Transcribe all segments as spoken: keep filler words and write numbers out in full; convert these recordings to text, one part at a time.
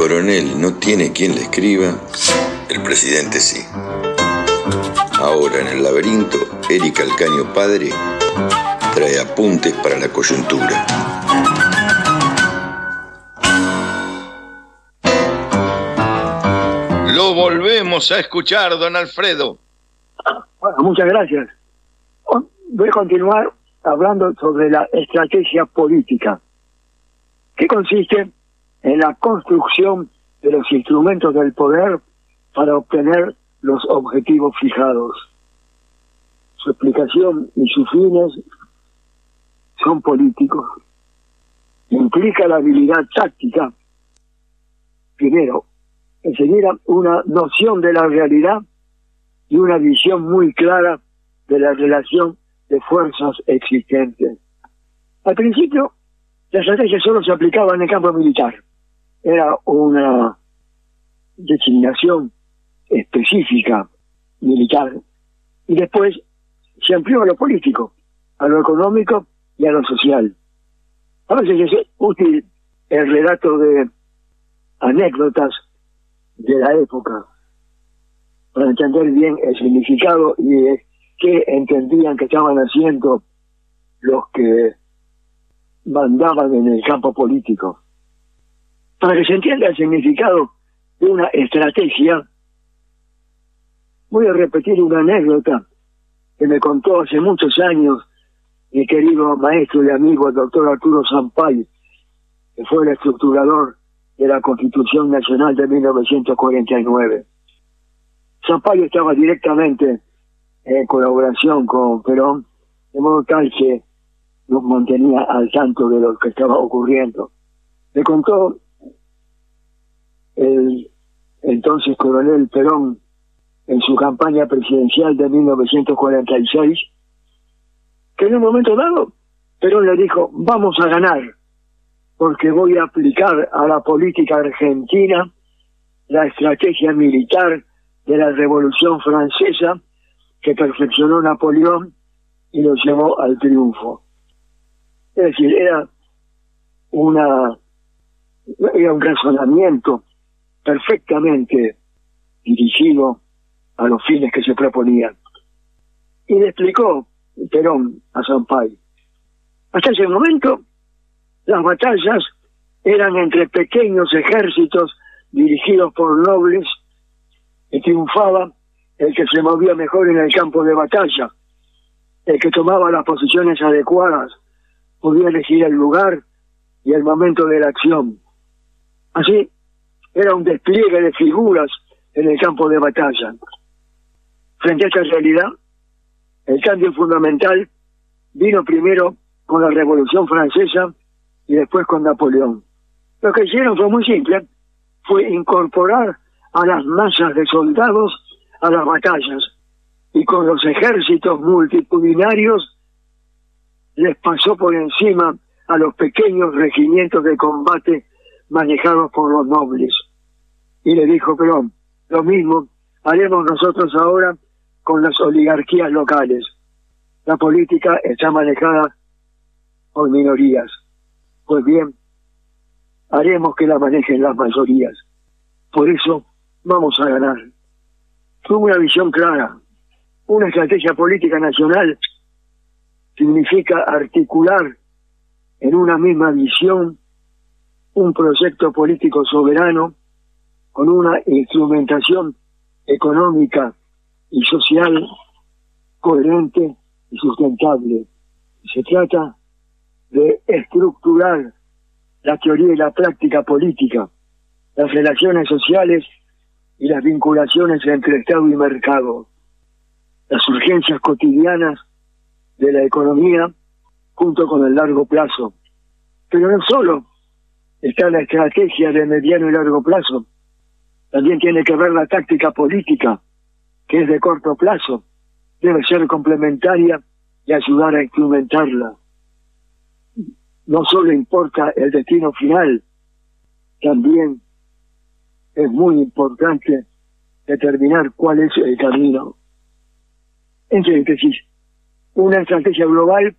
coronel no tiene quien le escriba, el presidente sí. Ahora en el laberinto, Eric Alcaño padre trae apuntes para la coyuntura. Lo volvemos a escuchar, don Alfredo. Bueno, muchas gracias. Voy a continuar hablando sobre la estrategia política, que consiste en la construcción de los instrumentos del poder para obtener los objetivos fijados. Su explicación y sus fines son políticos. Implica la habilidad táctica, primero, enseguida una noción de la realidad y una visión muy clara de la relación de fuerzas existentes. Al principio, la estrategia solo se aplicaba en el campo militar. Era una designación específica militar. Y después se amplió a lo político, a lo económico y a lo social. A veces es útil el relato de anécdotas de la época para entender bien el significado y eh, qué entendían que estaban haciendo los que mandaban en el campo político. Para que se entienda el significado de una estrategia, voy a repetir una anécdota que me contó hace muchos años mi querido maestro y amigo, el doctor Arturo Sampay, que fue el estructurador de la Constitución Nacional de mil novecientos cuarenta y nueve. Sampay estaba directamente en colaboración con Perón, de modo tal que nos mantenía al tanto de lo que estaba ocurriendo. Le contó el entonces coronel Perón en su campaña presidencial de mil novecientos cuarenta y seis, que en un momento dado Perón le dijo: vamos a ganar, porque voy a aplicar a la política argentina la estrategia militar de la Revolución Francesa que perfeccionó Napoleón y lo llevó al triunfo. Es decir, era una era un razonamiento perfectamente dirigido a los fines que se proponían. Y le explicó Perón a Sampay: hasta ese momento las batallas eran entre pequeños ejércitos dirigidos por nobles, y triunfaba el que se movía mejor en el campo de batalla, el que tomaba las posiciones adecuadas, podía elegir el lugar y el momento de la acción. Así, era un despliegue de figuras en el campo de batalla. Frente a esta realidad, el cambio fundamental vino primero con la Revolución Francesa y después con Napoleón. Lo que hicieron fue muy simple, fue incorporar a las masas de soldados a las batallas, y con los ejércitos multitudinarios les pasó por encima a los pequeños regimientos de combate manejados por los nobles. Y le dijo Perón: lo mismo haremos nosotros ahora con las oligarquías locales. La política está manejada por minorías. Pues bien, haremos que la manejen las mayorías. Por eso vamos a ganar. Tuvo una visión clara. Una estrategia política nacional significa articular en una misma visión un proyecto político soberano con una instrumentación económica y social coherente y sustentable. Se trata de estructurar la teoría y la práctica política, las relaciones sociales y las vinculaciones entre Estado y mercado, las urgencias cotidianas de la economía junto con el largo plazo. Pero no solo está la estrategia de mediano y largo plazo, también tiene que ver la táctica política, que es de corto plazo, debe ser complementaria y ayudar a instrumentarla. No solo importa el destino final, también es muy importante determinar cuál es el camino. En síntesis, una estrategia global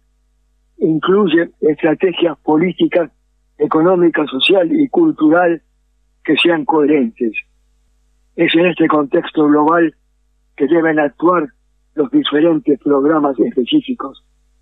incluye estrategias políticas, económica, social y cultural que sean coherentes. Es en este contexto global que deben actuar los diferentes programas específicos.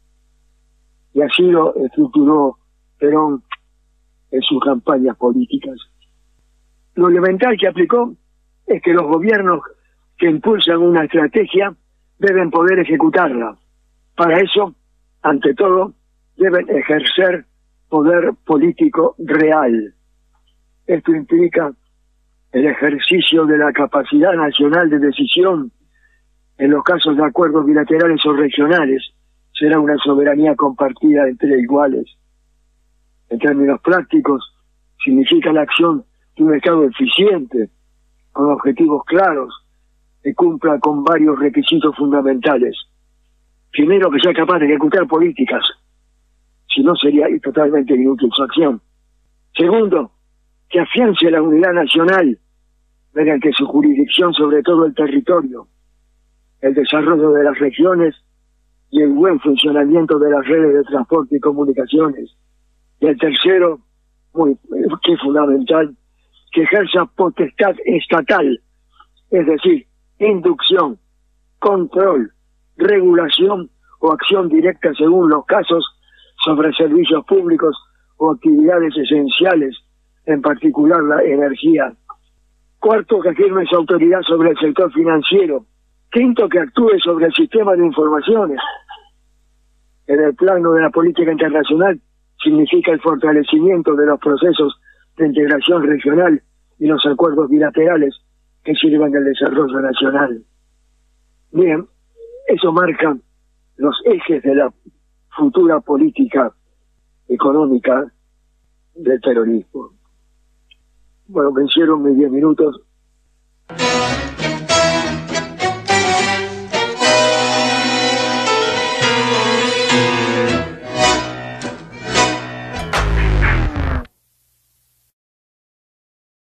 Y así lo estructuró Perón en sus campañas políticas. Lo elemental que aplicó es que los gobiernos que impulsan una estrategia deben poder ejecutarla. Para eso, ante todo, deben ejercer poder político real. Esto implica el ejercicio de la capacidad nacional de decisión en los casos de acuerdos bilaterales o regionales. Será una soberanía compartida entre iguales. En términos prácticos, significa la acción de un Estado eficiente, con objetivos claros, que cumpla con varios requisitos fundamentales. Primero, que sea capaz de ejecutar políticas, si no sería totalmente inútil su acción. Segundo, que afiance la unidad nacional mediante su jurisdicción sobre todo el territorio, el desarrollo de las regiones y el buen funcionamiento de las redes de transporte y comunicaciones. Y el tercero, muy, que es fundamental, que ejerza potestad estatal, es decir, inducción, control, regulación o acción directa según los casos sobre servicios públicos o actividades esenciales, en particular la energía. Cuarto, que afirme su autoridad sobre el sector financiero. Quinto, que actúe sobre el sistema de informaciones. En el plano de la política internacional significa el fortalecimiento de los procesos de integración regional y los acuerdos bilaterales que sirvan del desarrollo nacional. Bien, eso marca los ejes de la futura política económica del peronismo. Bueno, vencieron mis diez minutos.